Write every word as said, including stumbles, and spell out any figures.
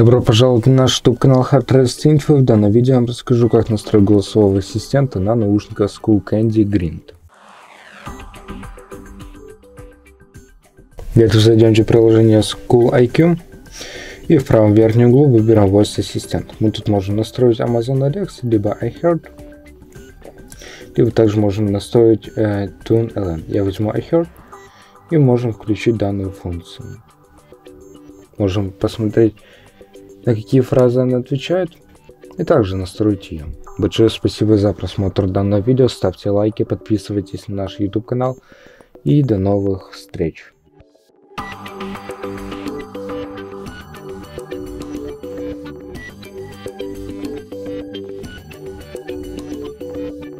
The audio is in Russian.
Добро пожаловать на наш YouTube канал Hardrest Info. В данном видео я вам расскажу, как настроить голосового ассистента на наушниках Skullcandy Grind. Для этого зайдем в приложение SchoolIQ и в правом верхнем углу выбираем Voice Assistant. Мы тут можем настроить Amazon Alexa, либо iHeart, либо также можем настроить э, TuneLM. Я возьму iHeart и можем включить данную функцию. Можем посмотреть, на какие фразы она отвечает, и также настроить ее. Большое спасибо за просмотр данного видео, ставьте лайки, подписывайтесь на наш YouTube канал и до новых встреч.